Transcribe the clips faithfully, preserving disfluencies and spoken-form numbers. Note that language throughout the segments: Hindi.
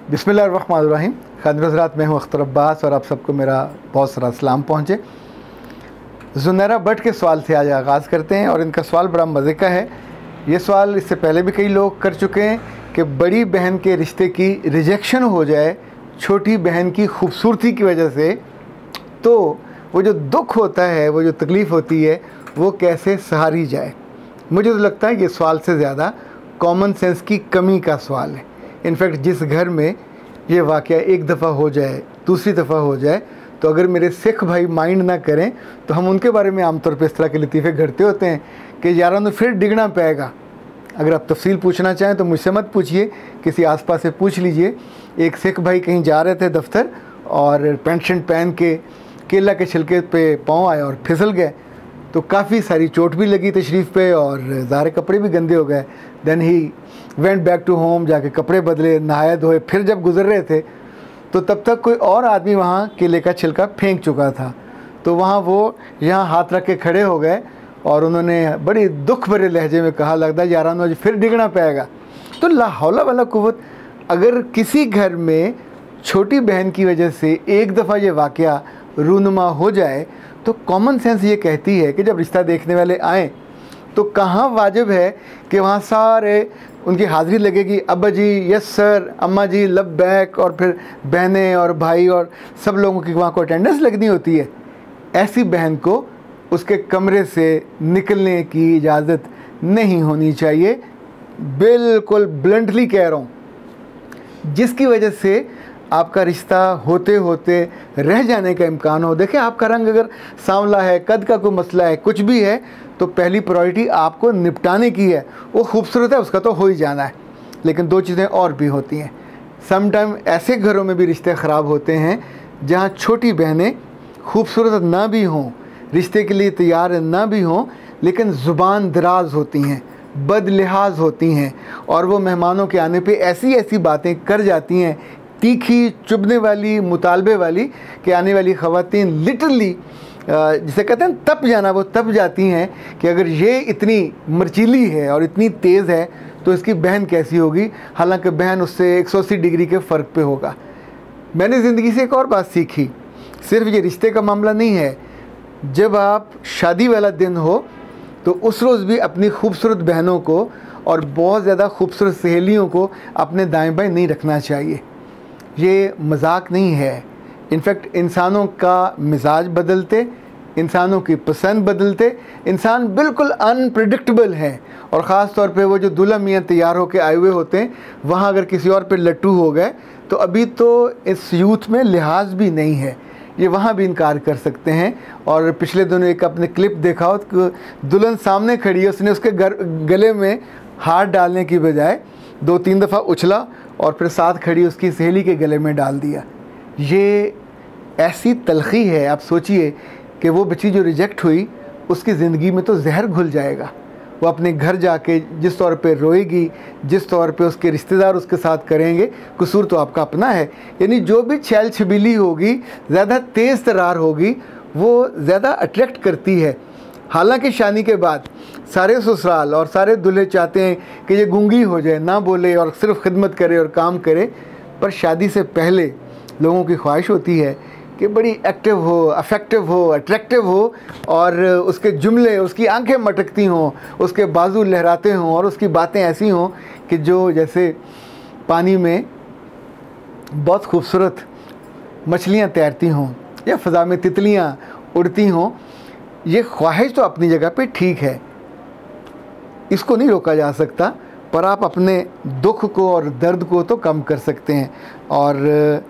बिस्मिल्लाहिर्रहमानिर्रहीम। खादिम हज़रात, मैं हूँ अख्तर अब्बास और आप सबको मेरा बहुत सारा सलाम पहुँचे। ज़ुनैरा भट्ट के सवाल से आज आगाज़ करते हैं और इनका सवाल बड़ा मज़े का है। ये सवाल इससे पहले भी कई लोग कर चुके हैं कि बड़ी बहन के रिश्ते की रिजेक्शन हो जाए छोटी बहन की खूबसूरती की वजह से, तो वो जो दुख होता है, वो जो तकलीफ़ होती है, वो कैसे सहारी जाए। मुझे तो लगता है कि सवाल से ज़्यादा कॉमन सेंस की कमी का सवाल है। इनफैक्ट जिस घर में ये वाक़या एक दफ़ा हो जाए, दूसरी दफ़ा हो जाए, तो अगर मेरे सिख भाई माइंड ना करें तो हम उनके बारे में आमतौर पर इस तरह के लतीफ़े घड़ते होते हैं कि यारा तो फिर डिगना पाएगा। अगर आप तफसील पूछना चाहें तो मुझसे मत पूछिए, किसी आसपास से पूछ लीजिए। एक सिख भाई कहीं जा रहे थे दफ्तर और पेंट शर्ट पहन के केला के छिलके पे पाँव आए और फिसल गए, तो काफ़ी सारी चोट भी लगी तशरीफ़ पे और ज़ाहिर कपड़े भी गंदे हो गए। Then he went back to home, जाके कपड़े बदले, नहाए धोए। फिर जब गुजर रहे थे तो तब तक कोई और आदमी वहाँ केले का छिलका फेंक चुका था, तो वहाँ वो यहाँ हाथ रख के खड़े हो गए और उन्होंने बड़ी दुख भरे लहजे में कहा, लगता है यारान आज फिर डिगना पाएगा। तो ला हौला वाला कुव्वत। अगर किसी घर में छोटी बहन की वजह से एक दफ़ा ये वाक़या रूनुमा हो जाए तो कॉमन सेंस ये कहती है कि जब रिश्ता देखने वाले आएँ तो कहाँ वाजिब है कि वहाँ सारे उनकी हाज़िरी लगेगी। अब्बा जी यस सर, अम्मा जी लब्बैक, और फिर बहनें और भाई और सब लोगों की वहाँ को अटेंडेंस लगनी होती है। ऐसी बहन को उसके कमरे से निकलने की इजाज़त नहीं होनी चाहिए। बिल्कुल ब्लंटली कह रहा हूँ, जिसकी वजह से आपका रिश्ता होते होते रह जाने का इम्कान हो। देखिए, आपका रंग अगर सांवला है, कद का कोई मसला है, कुछ भी है, तो पहली प्रायोरिटी आपको निपटाने की है। वो खूबसूरत है, उसका तो हो ही जाना है। लेकिन दो चीज़ें और भी होती हैं। समटाइम ऐसे घरों में भी रिश्ते ख़राब होते हैं जहाँ छोटी बहनें खूबसूरत ना भी हों, रिश्ते के लिए तैयार ना भी हों, लेकिन ज़ुबान दराज होती हैं, बद लिहाज होती हैं और वो मेहमानों के आने पे ऐसी ऐसी बातें कर जाती हैं, तीखी, चुभने वाली, मुतालबे वाली, कि आने वाली ख़वातीन लिटरली जिसे कहते हैं तप जाना, वो तप जाती हैं कि अगर ये इतनी मर्चीली है और इतनी तेज़ है तो इसकी बहन कैसी होगी। हालांकि बहन उससे एक सौ अस्सी डिग्री के फ़र्क पे होगा। मैंने ज़िंदगी से एक और बात सीखी, सिर्फ ये रिश्ते का मामला नहीं है। जब आप शादी वाला दिन हो तो उस रोज़ भी अपनी खूबसूरत बहनों को और बहुत ज़्यादा खूबसूरत सहेलियों को अपने दाएं बाएं नहीं रखना चाहिए। ये मजाक नहीं है। इनफैक्ट इंसानों का मिजाज बदलते, इंसानों की पसंद बदलते, इंसान बिल्कुल अनप्रिडिक्टेबल है। और ख़ास तौर पे वो जो दूल्हा मियाँ तैयार होकर आए हुए होते हैं, वहाँ अगर किसी और पे लट्टू हो गए तो अभी तो इस यूथ में लिहाज भी नहीं है, ये वहाँ भी इनकार कर सकते हैं। और पिछले दिनों एक अपने क्लिप देखा हो तो दुल्हन सामने खड़ी है, उसने उसके घर गले में हाथ डालने की बजाय दो तीन दफ़ा उछला और फिर साथ खड़ी उसकी सहेली के गले में डाल दिया। ये ऐसी तलखी है। आप सोचिए कि वो बच्ची जो रिजेक्ट हुई, उसकी ज़िंदगी में तो जहर घुल जाएगा। वो अपने घर जाके जिस तौर पे रोएगी, जिस तौर पे उसके रिश्तेदार उसके साथ करेंगे, कसूर तो आपका अपना है। यानी जो भी छैल छबीली होगी, ज़्यादा तेज़ तरार होगी, वो ज़्यादा अट्रैक्ट करती है। हालांकि शादी के बाद सारे ससुराल और सारे दूल्हे चाहते हैं कि ये गूंगी हो जाए, ना बोले और सिर्फ खिदमत करे और काम करे, पर शादी से पहले लोगों की ख्वाहिश होती है कि बड़ी एक्टिव हो, अफेक्टिव हो, अट्रैक्टिव हो और उसके जुमले, उसकी आंखें मटकती हों, उसके बाजू लहराते हों और उसकी बातें ऐसी हों कि जो जैसे पानी में बहुत खूबसूरत मछलियाँ तैरती हों या फ़ज़ा में तितलियाँ उड़ती हों। ये ख्वाहिश तो अपनी जगह पे ठीक है, इसको नहीं रोका जा सकता, पर आप अपने दुख को और दर्द को तो कम कर सकते हैं। और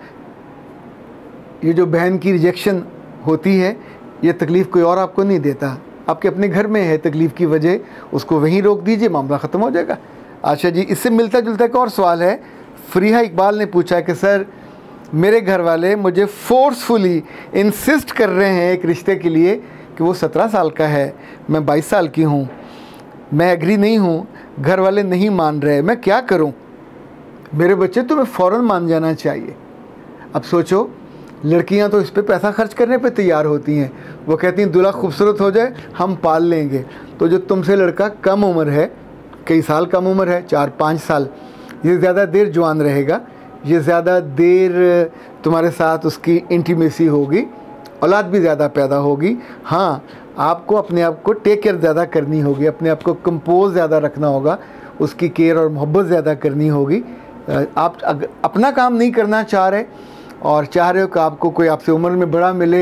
ये जो बहन की रिजेक्शन होती है, ये तकलीफ़ कोई और आपको नहीं देता, आपके अपने घर में है तकलीफ़ की वजह, उसको वहीं रोक दीजिए, मामला ख़त्म हो जाएगा। अच्छा जी, इससे मिलता जुलता एक और सवाल है। फरीहा इकबाल ने पूछा कि सर, मेरे घर वाले मुझे फोर्सफुली इंसिस्ट कर रहे हैं एक रिश्ते के लिए कि वो सत्रह साल का है, मैं बाईस साल की हूँ, मैं एग्री नहीं हूँ, घर वाले नहीं मान रहे, मैं क्या करूँ? मेरे बच्चे तुम्हें फ़ौरन मान जाना चाहिए। अब सोचो, लड़कियां तो इस पे पैसा खर्च करने पे तैयार होती हैं। वो कहती हैं दूल्हा खूबसूरत हो जाए हम पाल लेंगे। तो जो तुमसे लड़का कम उम्र है, कई साल कम उम्र है, चार पाँच साल, ये ज़्यादा देर जवान रहेगा, ये ज़्यादा देर तुम्हारे साथ उसकी इंटीमेसी होगी, औलाद भी ज़्यादा पैदा होगी। हाँ, आपको अपने आप को टेक केयर ज़्यादा करनी होगी, अपने आप को कंपोज ज़्यादा रखना होगा, उसकी केयर और मोहब्बत ज़्यादा करनी होगी। आप अगर अपना काम नहीं करना चाह रहे और चाह रहे हो कि आपको कोई आपसे उम्र में बड़ा मिले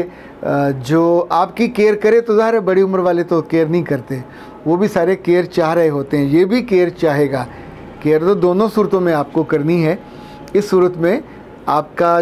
जो आपकी केयर करे, तो ज़ाहिर है बड़ी उम्र वाले तो केयर नहीं करते, वो भी सारे केयर चाह रहे होते हैं, ये भी केयर चाहेगा। केयर तो दोनों सूरतों में आपको करनी है। इस सूरत में आपका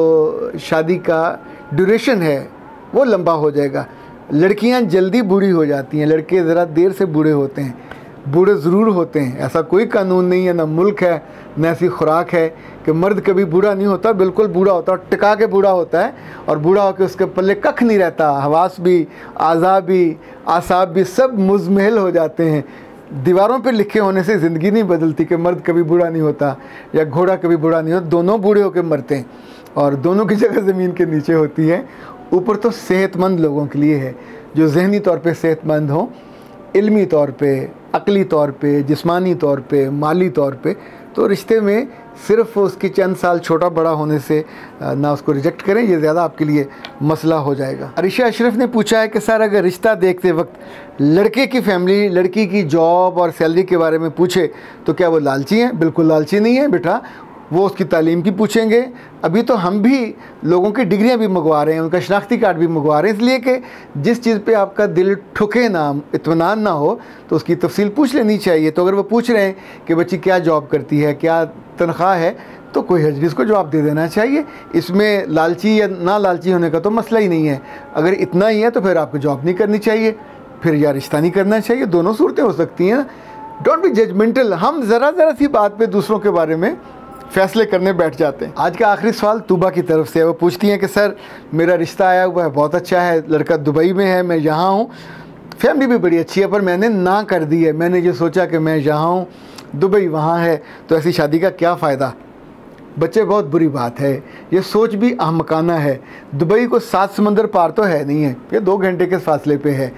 जो शादी का ड्यूरेशन है वो लंबा हो जाएगा। लड़कियां जल्दी बूढ़ी हो जाती हैं, लड़के ज़रा देर से बूढ़े होते हैं। बूढ़े ज़रूर होते हैं, ऐसा कोई कानून नहीं है, ना मुल्क है, न ऐसी खुराक है कि मर्द कभी बूढ़ा नहीं होता, बिल्कुल बूढ़ा होता है और टिका के बूढ़ा होता है, और बूढ़ा होकर उसके पल्ले कख नहीं रहता, हवास भी, आज़ा भी, आसाब भी सब मुज़महल हो जाते हैं। दीवारों पे लिखे होने से ज़िंदगी नहीं बदलती कि मर्द कभी बूढ़ा नहीं होता या घोड़ा कभी बूढ़ा नहीं होता, दोनों बूढ़े होकर मरते हैं और दोनों की जगह ज़मीन के नीचे होती है। ऊपर तो सेहतमंद लोगों के लिए है, जो जहनी तौर पे सेहतमंद हों, इल्मी तौर पे, अक़ली तौर पे, जिस्मानी तौर पे, माली तौर पे। तो रिश्ते में सिर्फ़ उसकी चंद साल छोटा बड़ा होने से ना उसको रिजेक्ट करें, ये ज़्यादा आपके लिए मसला हो जाएगा। अरिशा अशरफ ने पूछा है कि सर अगर रिश्ता देखते वक्त लड़के की फैमिली लड़की की जॉब और सैलरी के बारे में पूछे तो क्या वो लालची हैं? बिल्कुल लालची नहीं है बेटा, वो उसकी तालीम की पूछेंगे। अभी तो हम भी लोगों की डिग्रियां भी मंगवा रहे हैं, उनका शनाख्ती कार्ड भी मंगवा रहे हैं, इसलिए कि जिस चीज़ पे आपका दिल ठुके ना, इत्मीनान ना हो, तो उसकी तफसील पूछ लेनी चाहिए। तो अगर वो पूछ रहे हैं कि बच्ची क्या जॉब करती है, क्या तनख्वाह है, तो कोई हर्ज इसको जवाब दे देना चाहिए। इसमें लालची या ना लालची होने का तो मसला ही नहीं है। अगर इतना ही है तो फिर आपको जॉब नहीं करनी चाहिए, फिर या रिश्ता नहीं करना चाहिए। दोनों सूरतें हो सकती हैं। Don't be judgemental. हम ज़रा ज़रा सी बात पे दूसरों के बारे में फ़ैसले करने बैठ जाते हैं। आज का आखिरी सवाल तूबा की तरफ से है। वो पूछती हैं कि सर मेरा रिश्ता आया हुआ है, बहुत अच्छा है, लड़का दुबई में है, मैं यहाँ हूँ, फैमिली भी बड़ी अच्छी है, पर मैंने ना कर दी है। मैंने ये सोचा कि मैं यहाँ हूँ, दुबई वहाँ है, तो ऐसी शादी का क्या फ़ायदा? बच्चे, बहुत बुरी बात है, ये सोच भी अहमकाना है। दुबई को सात समंदर पार तो है नहीं है, ये दो घंटे के फासले पे है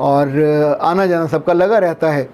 और आना जाना सबका लगा रहता है।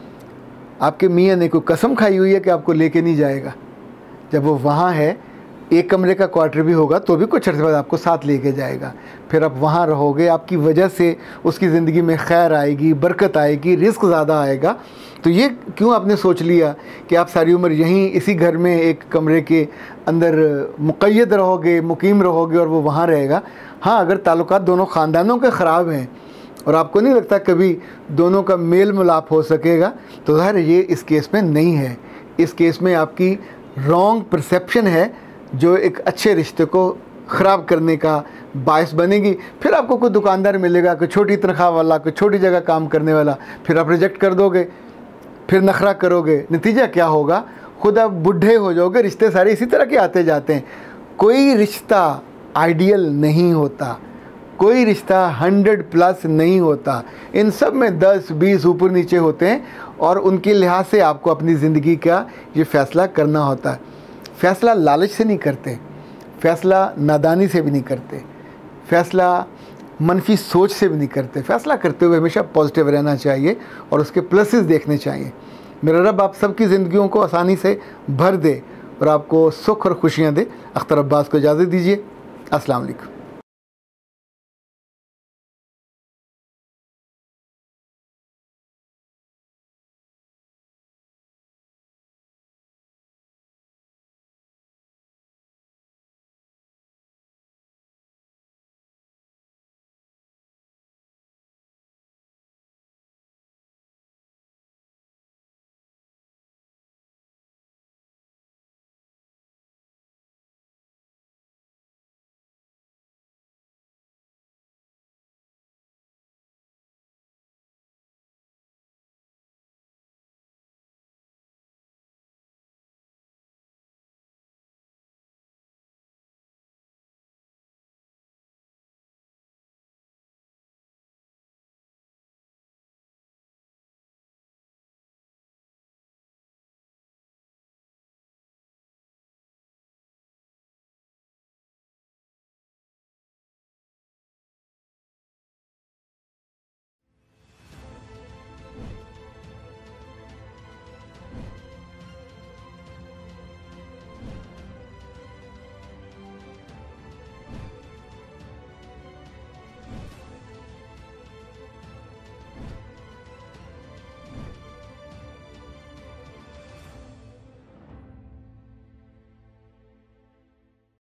आपके मियाँ ने कोई कसम खाई हुई है कि आपको लेके नहीं जाएगा? जब वो वहाँ है, एक कमरे का क्वार्टर भी होगा तो भी कुछ अर्से बाद आपको साथ लेके जाएगा। फिर आप वहाँ रहोगे, आपकी वजह से उसकी ज़िंदगी में खैर आएगी, बरकत आएगी, रिस्क ज़्यादा आएगा। तो ये क्यों आपने सोच लिया कि आप सारी उम्र यहीं इसी घर में एक कमरे के अंदर मुक़य्यद रहोगे, मुकीम रहोगे और वो वहाँ रहेगा? हाँ, अगर ताल्लुकात दोनों ख़ानदानों के ख़राब हैं और आपको नहीं लगता कभी दोनों का मेल मिलाप हो सकेगा, तो ज़ाहिर है ये इस केस में नहीं है। इस केस में आपकी रॉन्ग परसेप्शन है जो एक अच्छे रिश्ते को ख़राब करने का बायस बनेगी। फिर आपको कोई दुकानदार मिलेगा, कोई छोटी तनख्वाह वाला, कोई छोटी जगह काम करने वाला, फिर आप रिजेक्ट कर दोगे, फिर नखरा करोगे। नतीजा क्या होगा? खुद आप बुढ़े हो जाओगे। रिश्ते सारे इसी तरह के आते जाते हैं। कोई रिश्ता आइडियल नहीं होता, कोई रिश्ता हंड्रेड प्लस नहीं होता। इन सब में दस बीस ऊपर नीचे होते हैं और उनके लिहाज से आपको अपनी ज़िंदगी का ये फ़ैसला करना होता है। फ़ैसला लालच से नहीं करते, फ़ैसला नादानी से भी नहीं करते, फ़ैसला मनफी सोच से भी नहीं करते। फ़ैसला करते हुए हमेशा पॉजिटिव रहना चाहिए और उसके प्लसेस देखने चाहिए। मेरा रब आप सबकी ज़िंदगियों को आसानी से भर दे और आपको सुख और खुशियाँ दे। अख्तर अब्बास को इजाज़त दीजिए। अस्सलाम वालेकुम।